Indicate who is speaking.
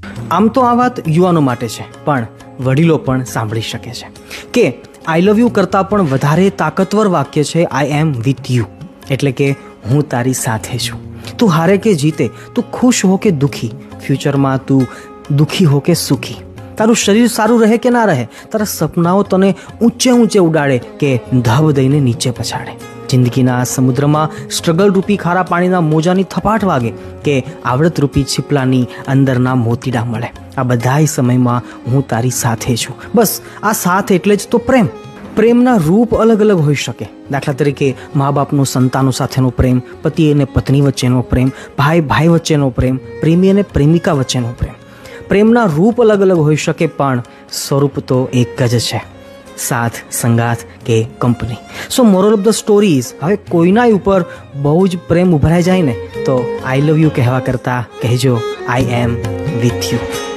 Speaker 1: આમ તો આ વાત યુવાનો માટે છે, પણ વડીલો પણ સાંભળી શકે છે કે આઈ લવ યુ કરતાં પણ વધારે તાકતવર વાક્ય છે આઈ એમ વિથ યુ, એટલે કે હું તારી સાથે છું. તું હારે કે જીતે, તું ખુશ હો કે દુઃખી, ફ્યુચરમાં તું દુઃખી હો કે સુખી, તારું શરીર સારું રહે કે ના રહે, તારા સપનાઓ તને ઊંચે ઊંચે ઉડાડે કે ધબ દઈને નીચે પછાડે, જિંદગીના આ સમુદ્રમાં સ્ટ્રગલ રૂપી ખારા પાણીના મોજાની થપાટ વાગે કે આવડત રૂપી છીપલાની અંદરના મોતીડા મળે, આ બધાય સમયમાં હું તારી સાથે છું. બસ આ સાથ એટલે જ તો પ્રેમ. પ્રેમના રૂપ અલગ અલગ હોઈ શકે. દાખલા તરીકે મા બાપનો સંતાનો સાથેનો પ્રેમ, પતિ અને પત્ની વચ્ચેનો પ્રેમ, ભાઈ ભાઈ વચ્ચેનો પ્રેમ, પ્રેમી અને પ્રેમિકા વચ્ચેનો પ્રેમ. પ્રેમના રૂપ અલગ અલગ હોઈ શકે, પણ સ્વરૂપ તો એક જ છે, સાથ, સંગાથ કે company. So moral of the stories, હવે કોઈના ઉપર બહુ જ પ્રેમ ઉભરાઈ જાય ને તો આઈ લવ યુ કહેવા કરતાં કહેજો આઈ એમ વિથ યુ.